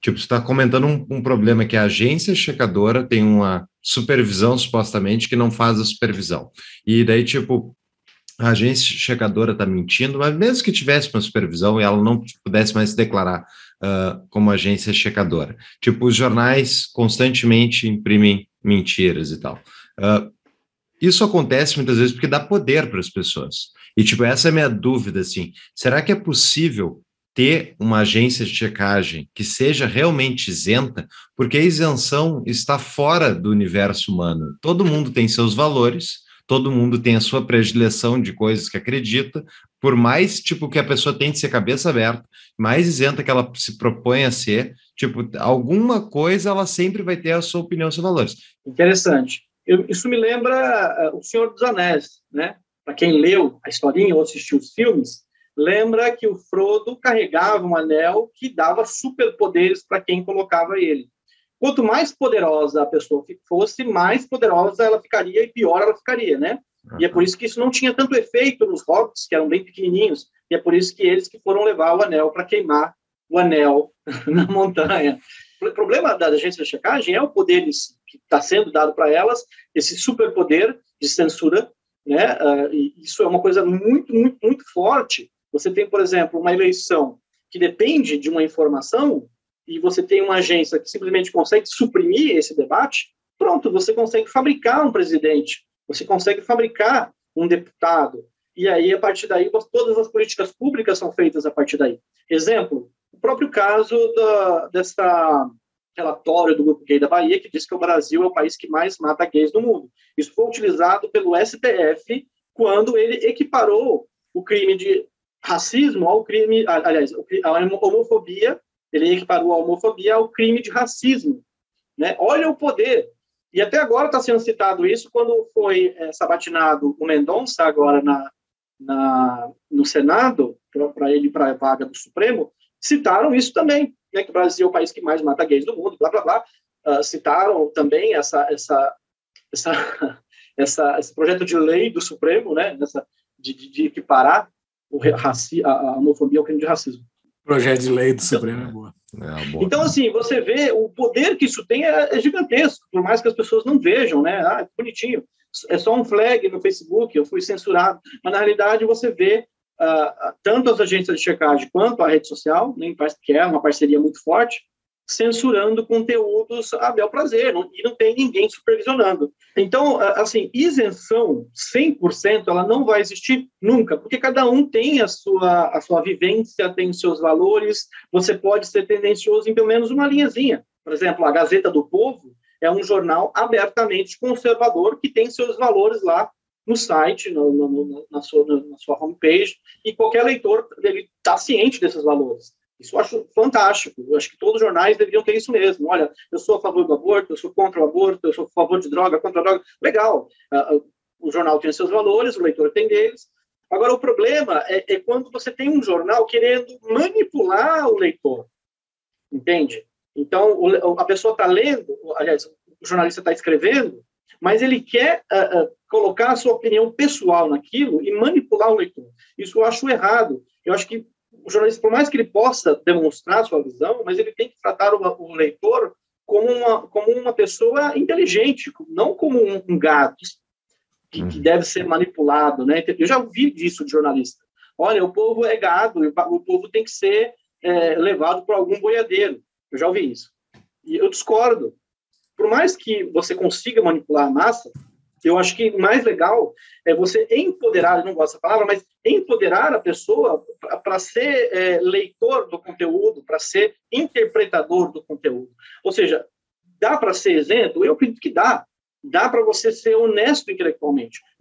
Tipo, você está comentando um problema que a agência checadora tem uma supervisão, supostamente, que não faz a supervisão. E daí, tipo, a agência checadora está mentindo, mas mesmo que tivesse uma supervisão e ela não pudesse mais se declarar como agência checadora. Tipo, os jornais constantemente imprimem mentiras e tal. Isso acontece muitas vezes porque dá poder para as pessoas. E, tipo, essa é a minha dúvida, assim, será que é possível ter uma agência de checagem que seja realmente isenta? Porque a isenção está fora do universo humano. Todo mundo tem seus valores, todo mundo tem a sua predileção de coisas que acredita, por mais, tipo, que a pessoa tem de ser cabeça aberta, mais isenta que ela se propõe a ser, tipo, alguma coisa ela sempre vai ter a sua opinião, seus valores. Interessante. Isso me lembra O Senhor dos Anéis, né? Para quem leu a historinha ou assistiu os filmes, lembra que o Frodo carregava um anel que dava superpoderes para quem colocava ele. Quanto mais poderosa a pessoa fosse, mais poderosa ela ficaria e pior ela ficaria, né? E é por isso que isso não tinha tanto efeito nos hobbits, que eram bem pequenininhos, e é por isso que eles que foram levar o anel para queimar o anel na montanha. O problema da agência de checagem é o poder que está sendo dado para elas, esse superpoder de censura, né? E isso é uma coisa muito, muito, muito forte. Você tem, por exemplo, uma eleição que depende de uma informação e você tem uma agência que simplesmente consegue suprimir esse debate, pronto, você consegue fabricar um presidente, você consegue fabricar um deputado, e aí, a partir daí, todas as políticas públicas são feitas a partir daí. Exemplo, o próprio caso dessa relatório do Grupo Gay da Bahia, que diz que o Brasil é o país que mais mata gays do mundo. Isso foi utilizado pelo STF quando ele equiparou o crime de racismo ao crime, aliás, a homofobia, ele equiparou a homofobia ao crime de racismo, né? Olha o poder. E até agora está sendo citado isso quando foi sabatinado o Mendonça, agora no Senado, para ele ir para a vaga do Supremo, citaram isso também, né, que o Brasil é o país que mais mata gays do mundo, blá, blá, blá. Citaram também esse projeto de lei do Supremo, né, de equiparar a homofobia ao crime de racismo. Projeto de lei do Supremo é boa. Então, assim, você vê o poder que isso tem é gigantesco, por mais que as pessoas não vejam, né? Ah, bonitinho, é só um flag no Facebook, eu fui censurado. Mas, na realidade, você vê tanto as agências de checagem quanto a rede social, né, que é uma parceria muito forte, censurando conteúdos a bel prazer, e não tem ninguém supervisionando. Então, assim, isenção 100%, ela não vai existir nunca, porque cada um tem a sua vivência, tem os seus valores, você pode ser tendencioso em pelo menos uma linhazinha. Por exemplo, a Gazeta do Povo é um jornal abertamente conservador que tem seus valores lá no site, na sua homepage, e qualquer leitor está ciente desses valores. Isso eu acho fantástico. Eu acho que todos os jornais deveriam ter isso mesmo. Olha, eu sou a favor do aborto, eu sou contra o aborto, eu sou a favor de droga, contra a droga. Legal. O jornal tem seus valores, o leitor tem deles. Agora, o problema é quando você tem um jornal querendo manipular o leitor. Entende? Então, a pessoa está lendo, aliás, o jornalista está escrevendo, mas ele quer colocar a sua opinião pessoal naquilo e manipular o leitor. Isso eu acho errado. Eu acho que o jornalista, por mais que ele possa demonstrar a sua visão, mas ele tem que tratar o leitor como uma pessoa inteligente, não como um gado que deve ser manipulado, né? Eu já ouvi disso de jornalista. Olha, o povo é gado, o povo tem que ser levado por algum boiadeiro. Eu já ouvi isso. E eu discordo. Por mais que você consiga manipular a massa, eu acho que o mais legal é você empoderar, eu não gosto dessa palavra, mas empoderar a pessoa para ser leitor do conteúdo, para ser interpretador do conteúdo. Ou seja, dá para ser isento? Eu acredito que dá. Dá para você ser honesto intelectualmente.